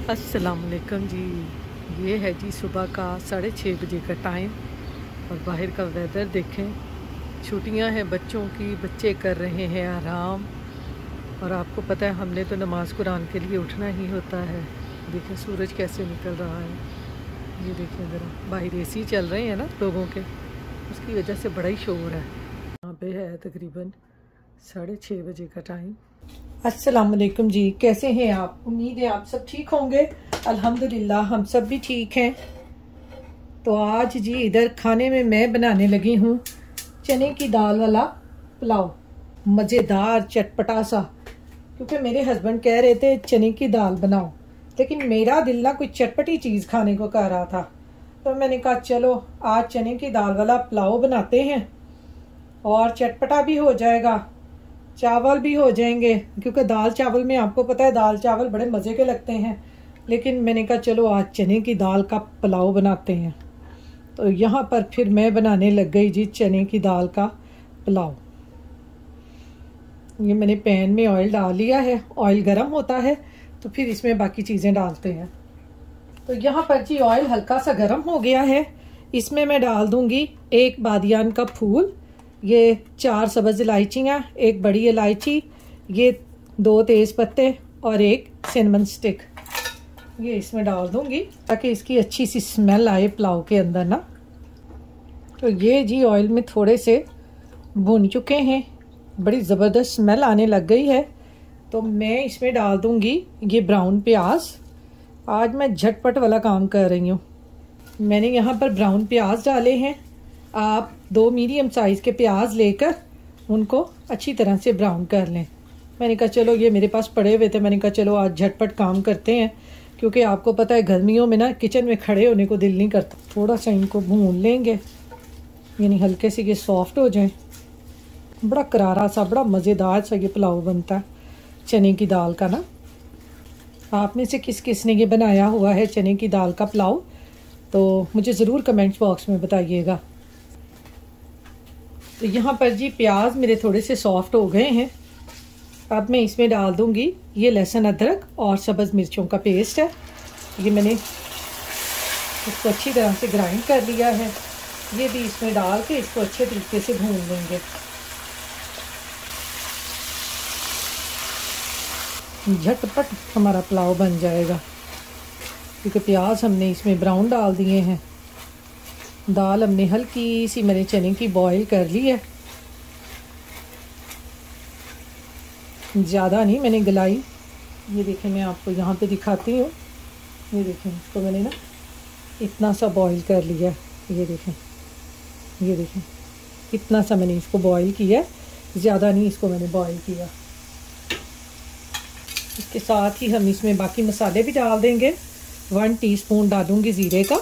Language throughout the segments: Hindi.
अस्सलाम वालेकुम जी। ये है जी सुबह का 6:30 बजे का टाइम और बाहर का वेदर देखें। छुट्टियां हैं बच्चों की, बच्चे कर रहे हैं आराम। और आपको पता है हमने तो नमाज कुरान के लिए उठना ही होता है। देखें सूरज कैसे निकल रहा है। ये देखें ज़रा, बाहर एसी चल रहे हैं ना लोगों के, उसकी वजह से बड़ा ही शोर है। यहाँ पे है तकरीबन 6:30 बजे का टाइम। अस्सलाम वालेकुम जी, कैसे हैं आप? उम्मीद है आप सब ठीक होंगे। अल्हम्दुलिल्लाह हम सब भी ठीक हैं। तो आज जी इधर खाने में मैं बनाने लगी हूँ चने की दाल वाला पुलाव, मज़ेदार चटपटा सा। क्योंकि मेरे हस्बैंड कह रहे थे चने की दाल बनाओ, लेकिन मेरा दिल ना कोई चटपटी चीज़ खाने को कर रहा था। तो मैंने कहा चलो आज चने की दाल वाला पुलाव बनाते हैं और चटपटा भी हो जाएगा, चावल भी हो जाएंगे। क्योंकि दाल चावल में आपको पता है दाल चावल बड़े मज़े के लगते हैं, लेकिन मैंने कहा चलो आज चने की दाल का पुलाव बनाते हैं। तो यहाँ पर फिर मैं बनाने लग गई जी चने की दाल का पुलाव। ये मैंने पैन में ऑयल डाल लिया है, ऑयल गर्म होता है तो फिर इसमें बाकी चीज़ें डालते हैं। तो यहाँ पर जी ऑयल हल्का सा गर्म हो गया है, इसमें मैं डाल दूँगी 1 बादियान का फूल, ये 4 सब्ज़ इलायचियाँ, 1 बड़ी इलायची, ये 2 तेज़ पत्ते और 1 सिनेमन स्टिक, ये इसमें डाल दूंगी ताकि इसकी अच्छी सी स्मेल आए पुलाव के अंदर ना। तो ये जी ऑयल में थोड़े से भून चुके हैं, बड़ी ज़बरदस्त स्मेल आने लग गई है। तो मैं इसमें डाल दूंगी ये ब्राउन प्याज। आज मैं झटपट वाला काम कर रही हूँ। मैंने यहाँ पर ब्राउन प्याज डाले हैं। आप 2 मीडियम साइज़ के प्याज लेकर उनको अच्छी तरह से ब्राउन कर लें। मैंने कहा चलो ये मेरे पास पड़े हुए थे, मैंने कहा चलो आज झटपट काम करते हैं। क्योंकि आपको पता है गर्मियों में ना किचन में खड़े होने को दिल नहीं करता। थोड़ा सा इनको भून लेंगे, यानी हल्के से ये सॉफ्ट हो जाए। बड़ा करारा सा, बड़ा मज़ेदार सा ये पुलाव बनता है चने की दाल का ना। आप में से किस किस ने ये बनाया हुआ है चने की दाल का पुलाव, तो मुझे ज़रूर कमेंट्स बॉक्स में बताइएगा। तो यहाँ पर जी प्याज मेरे थोड़े से सॉफ्ट हो गए हैं। अब मैं इसमें डाल दूंगी ये लहसुन अदरक और सब्ज़ मिर्चों का पेस्ट है। ये मैंने इसको अच्छी तरह से ग्राइंड कर लिया है। ये भी इसमें डाल के इसको अच्छे तरीके से भून लेंगे। झटपट हमारा पुलाव बन जाएगा क्योंकि प्याज हमने इसमें ब्राउन डाल दिए हैं। दाल हमने हल्की सी मैंने चने की बॉईल कर ली है, ज़्यादा नहीं मैंने गलाई। ये देखें मैं आपको यहाँ पे दिखाती हूँ। ये देखें इसको मैंने ना इतना सा बॉईल कर लिया है। ये देखें इतना सा मैंने इसको बॉईल किया है, ज़्यादा नहीं इसको मैंने बॉईल किया। इसके साथ ही हम इसमें बाकी मसाले भी डाल देंगे। 1 टीस्पून डालूँगी ज़ीरे का,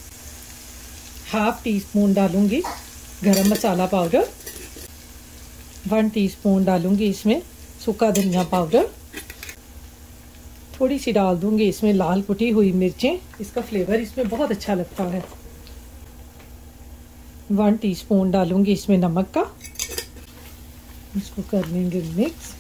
1/2 टीस्पून डालूँगी गरम मसाला पाउडर, 1 टीस्पून डालूँगी इसमें सूखा धनिया पाउडर, थोड़ी सी डाल दूँगी इसमें लाल कुटी हुई मिर्चें, इसका फ्लेवर इसमें बहुत अच्छा लगता है। 1 टीस्पून डालूँगी इसमें नमक का, इसको कर लेंगे मिक्स।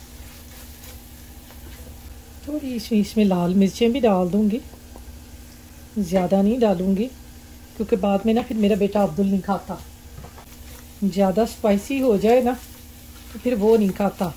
थोड़ी सी इसमें लाल मिर्चें भी डाल दूँगी, ज़्यादा नहीं डालूँगी क्योंकि बाद में ना फिर मेरा बेटा अब्दुल नहीं खाता। ज़्यादा स्पाइसी हो जाए ना तो फिर वो नहीं खाता।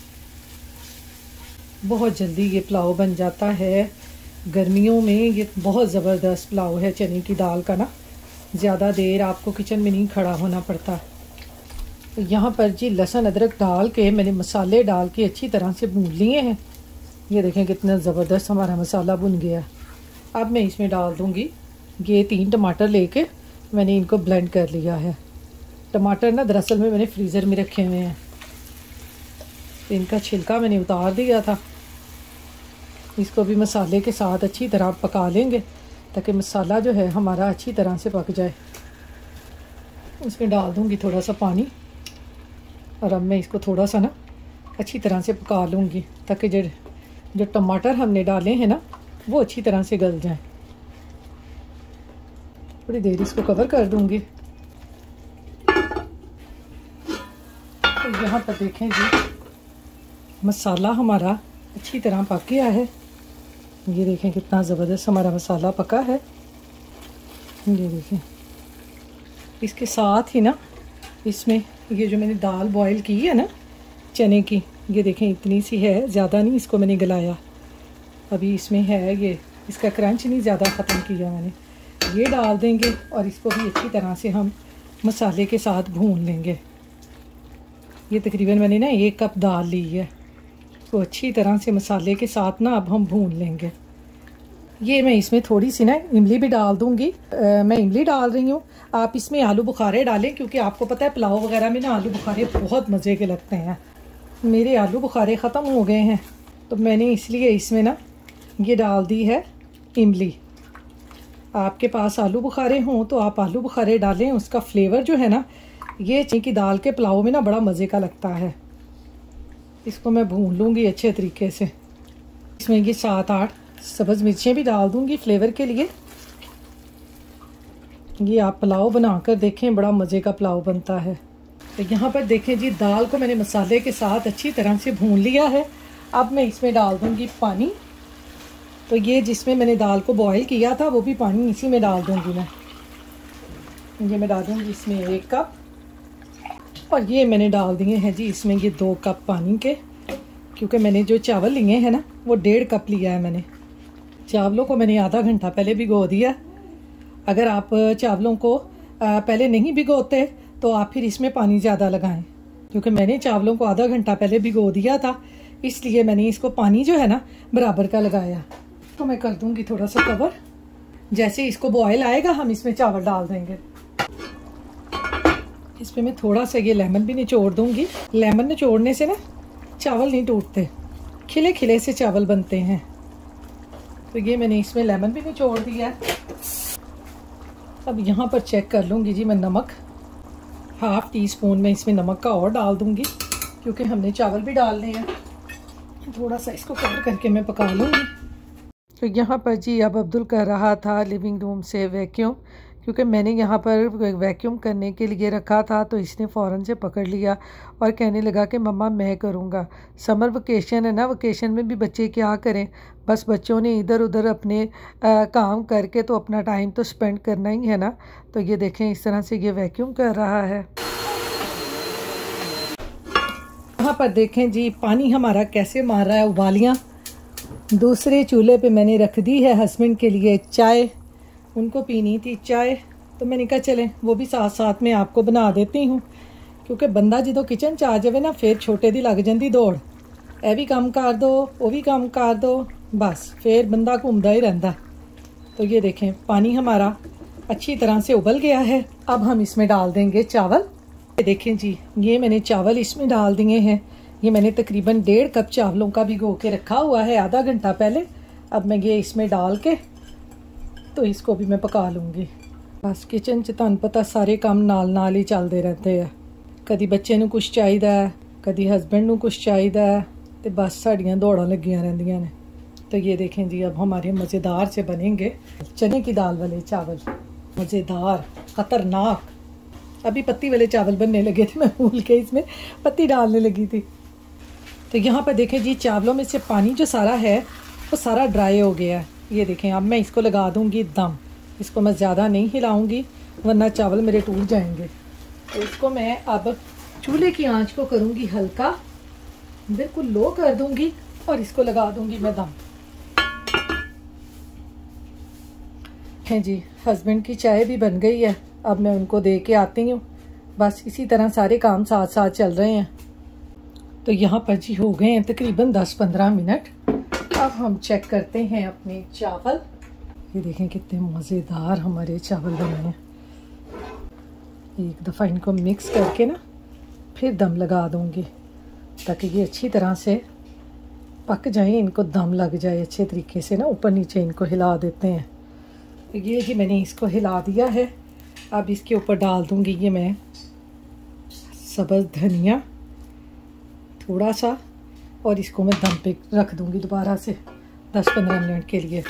बहुत जल्दी ये पुलाव बन जाता है। गर्मियों में ये बहुत ज़बरदस्त पुलाव है चने की दाल का ना। ज़्यादा देर आपको किचन में नहीं खड़ा होना पड़ता। तो यहाँ पर जी लहसुन अदरक डाल के मैंने मसाले डाल के अच्छी तरह से भून लिए हैं। ये देखें कितना ज़बरदस्त हमारा मसाला भुन गया। अब मैं इसमें डाल दूँगी ये 3 टमाटर लेके मैंने इनको ब्लेंड कर लिया है। टमाटर ना दरअसल में मैंने फ्रीज़र में रखे हुए हैं, तो इनका छिलका मैंने उतार दिया था। इसको भी मसाले के साथ अच्छी तरह पका लेंगे ताकि मसाला जो है हमारा अच्छी तरह से पक जाए। इसमें डाल दूँगी थोड़ा सा पानी और अब मैं इसको थोड़ा सा ना अच्छी तरह से पका लूँगी ताकि जो टमाटर हमने डाले हैं ना वो अच्छी तरह से गल जाए। थोड़ी देर इसको कवर कर दूँगी। तो यहाँ पर देखें जी मसाला हमारा अच्छी तरह पक गया है। ये देखें कितना ज़बरदस्त हमारा मसाला पका है। ये देखें, इसके साथ ही ना इसमें ये जो मैंने दाल बॉईल की है ना चने की, ये देखें इतनी सी है, ज़्यादा नहीं इसको मैंने गलाया। अभी इसमें है ये, इसका क्रंच नहीं ज़्यादा ख़त्म किया मैंने। ये डाल देंगे और इसको भी अच्छी तरह से हम मसाले के साथ भून लेंगे। ये तकरीबन मैंने ना 1 कप दाल ली है, तो अच्छी तरह से मसाले के साथ ना अब हम भून लेंगे। ये मैं इसमें थोड़ी सी ना इमली भी डाल दूंगी। मैं इमली डाल रही हूँ, आप इसमें आलू बुखारे डालें, क्योंकि आपको पता है पुलाव वगैरह में ना आलू बुखारे बहुत मज़े के लगते हैं। मेरे आलू बुखारे ख़त्म हो गए हैं, तो मैंने इसलिए इसमें ना ये डाल दी है इमली। आपके पास आलू बुखारे हों तो आप आलू बुखारे डालें, उसका फ्लेवर जो है ना ये चने की दाल के पुलाव में ना बड़ा मज़े का लगता है। इसको मैं भून लूँगी अच्छे तरीके से। इसमें ये 7-8 सब्ज़ मिर्चें भी डाल दूँगी फ्लेवर के लिए। ये आप पुलाव बनाकर देखें, बड़ा मज़े का पुलाव बनता है। तो यहाँ पर देखें जी, दाल को मैंने मसाले के साथ अच्छी तरह से भून लिया है। अब मैं इसमें डाल दूँगी पानी। तो ये जिसमें मैंने दाल को बॉईल किया था वो भी पानी इसी में डाल दूँगी मैं। ये मैं डाल दूँगी इसमें 1 कप, और ये मैंने डाल दिए हैं जी इसमें ये 2 कप पानी के, क्योंकि मैंने जो चावल लिए हैं ना वो 1.5 कप लिया है मैंने। चावलों को मैंने आधा घंटा पहले भिगो दिया। अगर आप चावलों को पहले नहीं भिगोते तो आप फिर इसमें पानी ज़्यादा लगाएं, क्योंकि मैंने चावलों को आधा घंटा पहले भिगो दिया था, इसलिए मैंने इसको पानी जो है ना बराबर का लगाया। तो मैं कर दूंगी थोड़ा सा कवर। जैसे इसको बॉयल आएगा हम इसमें चावल डाल देंगे। इसमें मैं थोड़ा सा ये लेमन भी निचोड़ दूंगी। लेमन निचोड़ने से ना चावल नहीं टूटते, खिले खिले से चावल बनते हैं। तो ये मैंने इसमें लेमन भी निचोड़ दिया है। अब यहाँ पर चेक कर लूँगी जी मैं नमक। 1/2 टीस्पून में इसमें नमक का और डाल दूँगी, क्योंकि हमने चावल भी डालने हैं। थोड़ा सा इसको कवर करके मैं पका लूँगी। तो यहाँ पर जी अब अब्दुल कर रहा था लिविंग रूम से वैक्यूम, क्योंकि मैंने यहाँ पर वैक्यूम करने के लिए रखा था, तो इसने फ़ौरन से पकड़ लिया और कहने लगा कि मम्मा मैं करूँगा। समर वेकेशन है ना, वेकेशन में भी बच्चे क्या करें, बस बच्चों ने इधर उधर अपने काम करके तो अपना टाइम तो स्पेंड करना ही है ना। तो ये देखें इस तरह से ये वैक्यूम कर रहा है। यहाँ पर देखें जी पानी हमारा कैसे मार रहा है उबालियाँ। दूसरे चूल्हे पे मैंने रख दी है हस्बैंड के लिए चाय, उनको पीनी थी चाय, तो मैंने कहा चलें वो भी साथ साथ में आपको बना देती हूँ, क्योंकि बंदा जो किचन च आ जाए ना फिर छोटे दी लग जाती दौड़, ए भी काम कर दो वो भी काम कर दो, बस फिर बंदा घूमता ही रहता। तो ये देखें पानी हमारा अच्छी तरह से उबल गया है। अब हम इसमें डाल देंगे चावल। ये देखें जी ये मैंने चावल इसमें डाल दिए हैं। ये मैंने तकरीबन 1.5 कप चावलों का भिगो के रखा हुआ है आधा घंटा पहले। अब मैं ये इसमें डाल के तो इसको भी मैं पका लूँगी। बस किचन च तुहानू पता सारे काम नाल नाल ही चलते रहते हैं। कदी बच्चे नू कुछ चाहिदा है, कदी हस्बैंड नू कुछ चाहिदा है, तो बस साड़ियाँ दौड़ां लगियां रहंदियां ने। तो ये देखें जी अब हमारे मज़ेदार से बनेंगे चने की दाल वाले चावल, मज़ेदार ख़तरनाक। अभी पत्ती वाले चावल बनने लगे थे, मैं भूल के इसमें पत्ती डालने लगी थी। तो यहाँ पर देखें जी चावलों में से पानी जो सारा है वो सारा ड्राई हो गया है। ये देखें अब मैं इसको लगा दूँगी दम। इसको मैं ज़्यादा नहीं हिलाऊँगी वरना चावल मेरे टूट जाएंगे। तो इसको मैं अब चूल्हे की आंच को करूँगी हल्का, बिल्कुल लो कर दूँगी और इसको लगा दूँगी मैं दम। है जी हस्बैंड की चाय भी बन गई है, अब मैं उनको दे के आती हूँ। बस इसी तरह सारे काम साथ साथ चल रहे हैं। तो यहाँ पर जी हो गए हैं तकरीबन 10-15 मिनट। अब हम चेक करते हैं अपने चावल। ये देखें कितने मज़ेदार हमारे चावल बने हैं। एक दफ़ा इनको मिक्स करके ना फिर दम लगा दूँगी ताकि ये अच्छी तरह से पक जाए, इनको दम लग जाए अच्छे तरीके से ना। ऊपर नीचे इनको हिला देते हैं। तो ये जी मैंने इसको हिला दिया है। अब इसके ऊपर डाल दूँगी ये मैं सब्ज़ धनिया थोड़ा सा, और इसको मैं दम पे रख दूँगी दोबारा से 10-15 मिनट के लिए।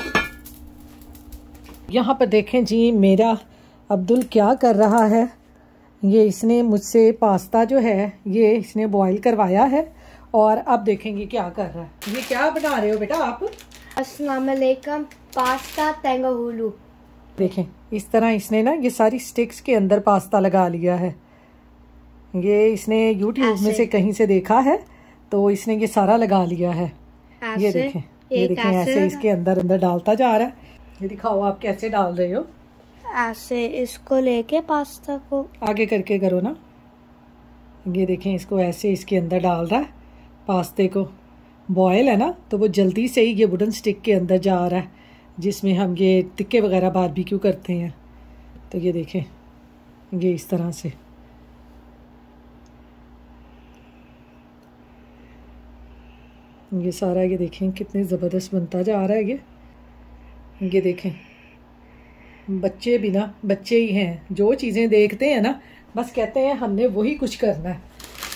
यहाँ पर देखें जी मेरा अब्दुल क्या कर रहा है। ये इसने मुझसे पास्ता जो है ये इसने बॉईल करवाया है और अब देखेंगे क्या कर रहा है। ये क्या बना रहे हो बेटा आप? अस्सलाम वालेकुम। पास्ता तंगहुलू। देखें इस तरह इसने ना ये सारी स्टिक्स के अंदर पास्ता लगा लिया है। ये इसने यूट्यूब में से कहीं से देखा है तो इसने ये सारा लगा लिया है। ये देखें, ये देखें ऐसे इसके अंदर अंदर डालता जा रहा है। ये दिखाओ आप कैसे डाल रहे हो। ऐसे इसको लेके पास्ता को आगे करके करो ना। ये देखें इसको ऐसे इसके अंदर डाल रहा है पास्ते को। बॉयल है ना तो वो जल्दी से ही ये वुडन स्टिक के अंदर जा रहा है जिसमें हम ये टिक्के वगैरह बारबेक्यू करते हैं। तो ये देखें ये इस तरह से ये सारा, ये देखें कितने ज़बरदस्त बनता जा रहा है। ये देखें बच्चे भी ना बच्चे ही हैं, जो चीज़ें देखते हैं ना बस कहते हैं हमने वही कुछ करना है।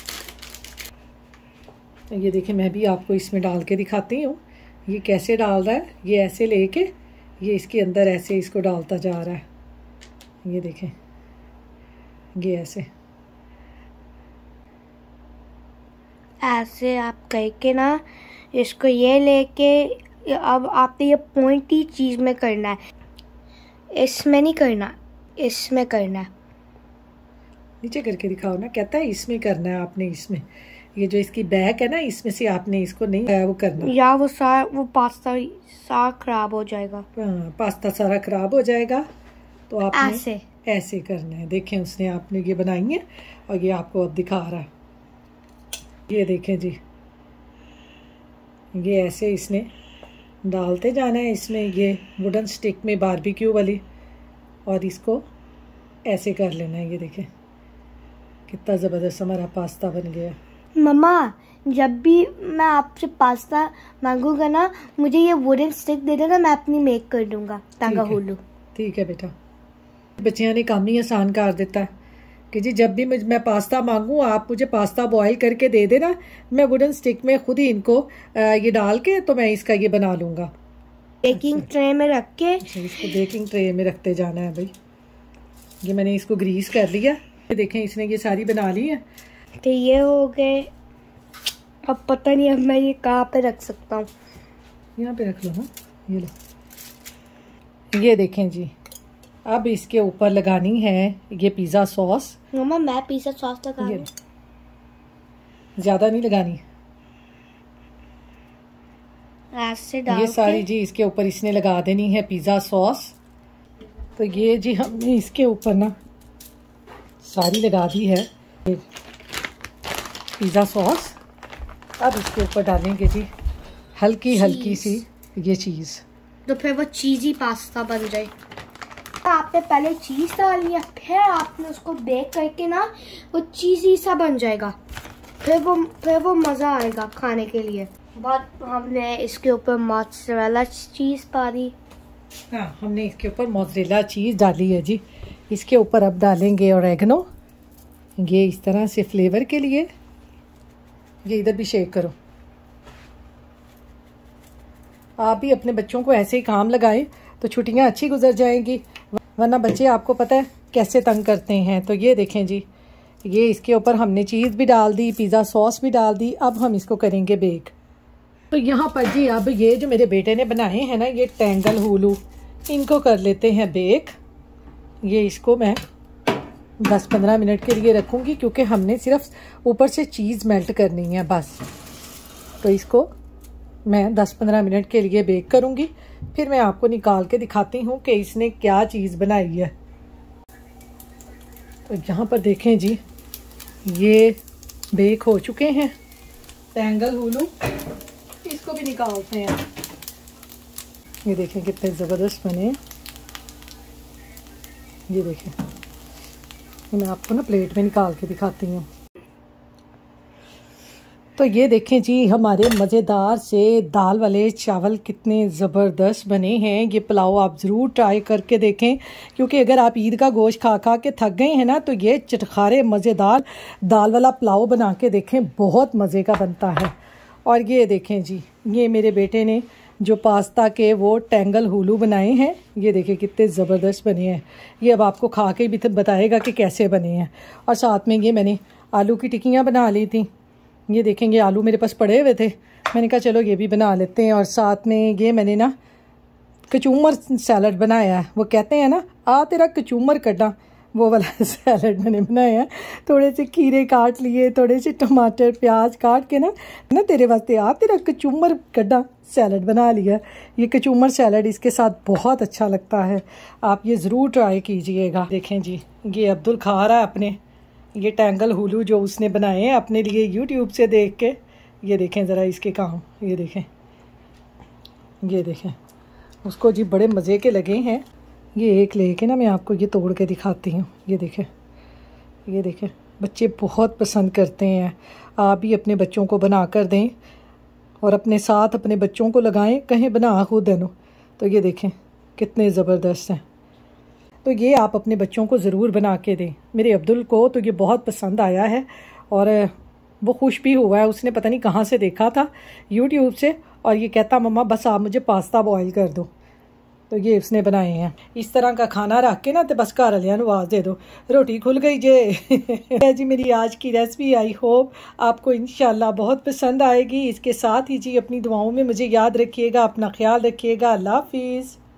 ये देखें मैं भी आपको इसमें डाल के दिखाती हूँ ये कैसे डाल रहा है। ये ऐसे लेके ये इसके अंदर ऐसे इसको डालता जा रहा है। ये देखें ये ऐसे ऐसे आप करके ना इसको ये लेके अब आपने ये पॉइंटी चीज़ में करना है, इसमें नहीं करना, इसमें करना है। नीचे करके दिखाओ ना। कहता है इसमें करना है आपने, इसमें ये जो इसकी बैक है ना इसमें से आपने इसको नहीं वो करना, या वो पास्ता सारा खराब हो जाएगा। पास्ता सारा खराब हो जाएगा। तो आपने ऐसे करना है। देखें उसने आपने ये बनाई है और ये आपको अब दिखा रहा है। ये देखें जी ये ऐसे इसने डालते जाना है इसमें ये वुडन स्टिक में बारबेक्यू वाली, और इसको ऐसे कर लेना है। ये देखें कितना ज़बरदस्त हमारा पास्ता बन गया। मम्मा जब भी मैं आपसे पास्ता मांगूंगा ना मुझे ये वुडन स्टिक दे देना, मैं अपनी मेक कर दूंगा तंगहुलू। ठीक है बेटा। बच्चियां ने काम ही आसान कर देता है कि जी जब भी मैं पास्ता मांगूँ आप मुझे पास्ता बॉईल करके दे देना, मैं वुडन स्टिक में खुद ही इनको ये डाल के तो मैं इसका ये बना लूँगा। बेकिंग ट्रे में रख के इसको बेकिंग ट्रे में रखते जाना है भाई। ये मैंने इसको ग्रीस कर लिया। ये देखें इसने ये सारी बना ली है। तो ये हो गए। अब पता नहीं अब मैं ये कहाँ पे रख सकता हूँ। यहाँ पे रख लो ना। ये लो। ये देखें जी अब इसके ऊपर लगानी है ये पिज़्ज़ा सॉस। मम्मा मैं पिज़्ज़ा सॉस लगा रही हूँ। ज़्यादा नहीं लगानी, ऐसे डाल ये सारी जी इसके ऊपर इसने लगा देनी है पिज़्ज़ा सॉस। तो ये जी हमने इसके ऊपर ना सारी लगा दी है पिज़्ज़ा सॉस। अब इसके ऊपर डालेंगे जी हल्की हल्की सी ये चीज़, तो फिर वो चीज़ी पास्ता बन जाए। आपने पहले चीज़ डालनी है, फिर आपने उसको बेक करके ना वो चीज़ी सा बन जाएगा। फिर वो मज़ा आएगा खाने के लिए। बाद हमने इसके ऊपर मोज़रेला चीज़ पा दी। हाँ हमने इसके ऊपर मोज़रेला चीज़ डाली है जी। इसके ऊपर अब डालेंगे ऑरेगनो, ये इस तरह से फ्लेवर के लिए। ये इधर भी शेक करो। आप भी अपने बच्चों को ऐसे ही काम लगाएं तो छुट्टियां अच्छी गुजर जाएंगी, वरना बच्चे आपको पता है कैसे तंग करते हैं। तो ये देखें जी ये इसके ऊपर हमने चीज़ भी डाल दी, पिज़्ज़ा सॉस भी डाल दी। अब हम इसको करेंगे बेक। तो यहाँ पर जी अब ये जो मेरे बेटे ने बनाए हैं ना ये तंगहुलू, इनको कर लेते हैं बेक। ये इसको मैं 10-15 मिनट के लिए रखूँगी क्योंकि हमने सिर्फ ऊपर से चीज़ मेल्ट करनी है बस। तो इसको मैं 10-15 मिनट के लिए बेक करूँगी, फिर मैं आपको निकाल के दिखाती हूँ कि इसने क्या चीज़ बनाई है। तो यहाँ पर देखें जी ये बेक हो चुके हैं तंगहुलू। इसको भी निकालते हैं। ये देखें कितने ज़बरदस्त बने हैं। ये देखें मैं आपको ना प्लेट में निकाल के दिखाती हूँ। तो ये देखें जी हमारे मज़ेदार से दाल वाले चावल कितने ज़बरदस्त बने हैं। ये पुलाव आप ज़रूर ट्राई करके देखें क्योंकि अगर आप ईद का गोश्त खा खा के थक गए हैं ना तो ये चटखारे मज़ेदार दाल वाला पुलाव बना के देखें, बहुत मज़े का बनता है। और ये देखें जी ये मेरे बेटे ने जो पास्ता के वो तंगहुलू बनाए हैं, ये देखें कितने ज़बरदस्त बने हैं। ये अब आपको खा के भी बताएगा कि कैसे बने हैं। और साथ में ये मैंने आलू की टिक्कियाँ बना ली थी। ये देखेंगे आलू मेरे पास पड़े हुए थे मैंने कहा चलो ये भी बना लेते हैं। और साथ में ये मैंने ना कचूमर सैलड बनाया है। वो कहते हैं ना आ तेरा कचूमर कड्डा, वो वाला सैलड मैंने बनाया है। थोड़े से खीरे काट लिए, थोड़े से टमाटर प्याज काट के ना तेरे वास्ते आ तेरा कचूमर कड्डा सैलड बना लिया। ये कचूमर सैलड इसके साथ बहुत अच्छा लगता है, आप ये ज़रूर ट्राई कीजिएगा। देखें जी, ये अब्दुल खा रहा है अपने ये टैंगल हुलू जो उसने बनाए हैं अपने लिए यूट्यूब से देख के। ये देखें ज़रा इसके काम, ये देखें उसको जी बड़े मज़े के लगे हैं। ये एक लेके ना मैं आपको ये तोड़ के दिखाती हूँ। ये देखें बच्चे बहुत पसंद करते हैं। आप भी अपने बच्चों को बना कर दें और अपने साथ अपने बच्चों को लगाएं, कहीं बना खुद देनो। तो ये देखें कितने ज़बरदस्त हैं। तो ये आप अपने बच्चों को ज़रूर बना के दें। मेरे अब्दुल को तो ये बहुत पसंद आया है और वो खुश भी हुआ है। उसने पता नहीं कहाँ से देखा था यूट्यूब से, और ये कहता मम्मा बस आप मुझे पास्ता बॉयल कर दो। तो ये उसने बनाए हैं। इस तरह का खाना रख के ना तो बस घर वालियां नूं आवाज़ दे दो, रोटी खुल गई जे। जी मेरी आज की रेसिपी आई होप आपको इंशाल्लाह बहुत पसंद आएगी। इसके साथ ही जी अपनी दुआओं में मुझे याद रखिएगा, अपना ख्याल रखिएगा। अल्लाह हाफिज़।